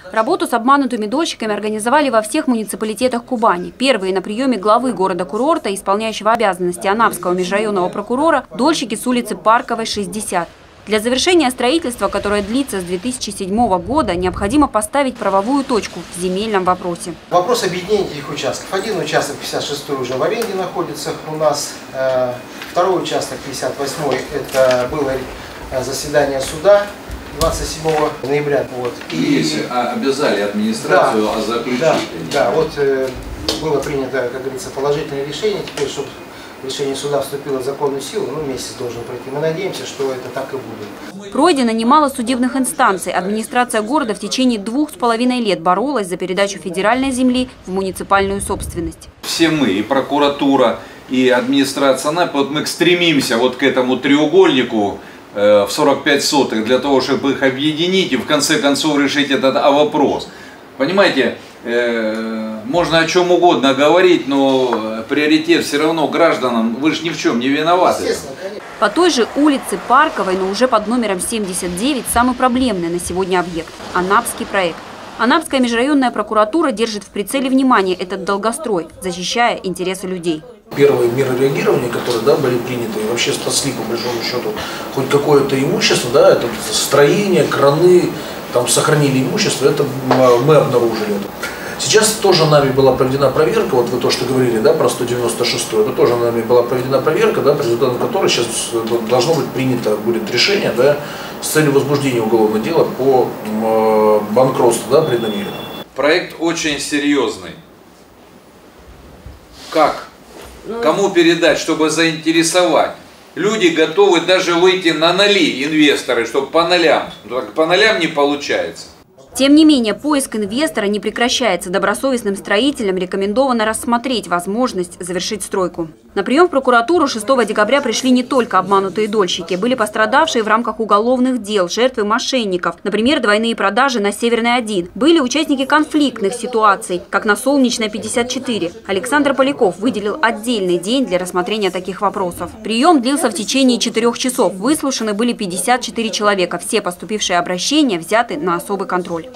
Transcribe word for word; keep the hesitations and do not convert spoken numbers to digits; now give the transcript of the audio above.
Работу с обманутыми дольщиками организовали во всех муниципалитетах Кубани. Первые на приеме главы города-курорта, исполняющего обязанности Анапского межрайонного прокурора, дольщики с улицы Парковой, шестьдесят. Для завершения строительства, которое длится с две тысячи седьмого года, необходимо поставить правовую точку в земельном вопросе. Вопрос объединения этих участков. Один участок пятьдесят шестой уже в аренде находится у нас. Второй участок пятьдесят восьмой это было заседание суда двадцать седьмого ноября. Вот. И если обязали администрацию да, о заключении. Да, да, вот э, было принято, как говорится, положительное решение. Теперь, чтобы решение суда вступило в законную силу, ну, месяц должен пройти. Мы надеемся, что это так и будет. Пройдено немало судебных инстанций. Администрация города в течение двух с половиной лет боролась за передачу федеральной земли в муниципальную собственность. Все мы, и прокуратура, и администрация Анапы, вот мы стремимся вот к этому треугольнику в сорок пять сотых для того, чтобы их объединить и в конце концов решить этот вопрос. Понимаете, можно о чем угодно говорить, но приоритет все равно гражданам, вы же ни в чем не виноваты. По той же улице Парковой, но уже под номером семьдесят девять, самый проблемный на сегодня объект – Анапский проект. Анапская межрайонная прокуратура держит в прицеле внимания этот долгострой, защищая интересы людей. Первые меры реагирования, которые да, были приняты, и вообще спасли, по большому счету, хоть какое-то имущество, да, это строение, краны, там сохранили имущество, это мы обнаружили это. Сейчас тоже нами была проведена проверка, вот вы то, что говорили, да, про сто девяносто шестой, это тоже нами была проведена проверка, да, по результатам которой сейчас должно быть принято будет решение, да, с целью возбуждения уголовного дела по э, банкротству, да, преднамеренно. Проект очень серьезный. Как? Кому передать, чтобы заинтересовать? Люди готовы даже выйти на ноли, инвесторы, чтобы по нолям. Но по нолям не получается. Тем не менее, поиск инвестора не прекращается. Добросовестным строителям рекомендовано рассмотреть возможность завершить стройку. На прием в прокуратуру шестого декабря пришли не только обманутые дольщики. Были пострадавшие в рамках уголовных дел, жертвы мошенников. Например, двойные продажи на Северной один. Были участники конфликтных ситуаций, как на Солнечной пятьдесят четыре. Александр Поляков выделил отдельный день для рассмотрения таких вопросов. Прием длился в течение четырех часов. Выслушаны были пятьдесят четыре человека. Все поступившие обращения взяты на особый контроль.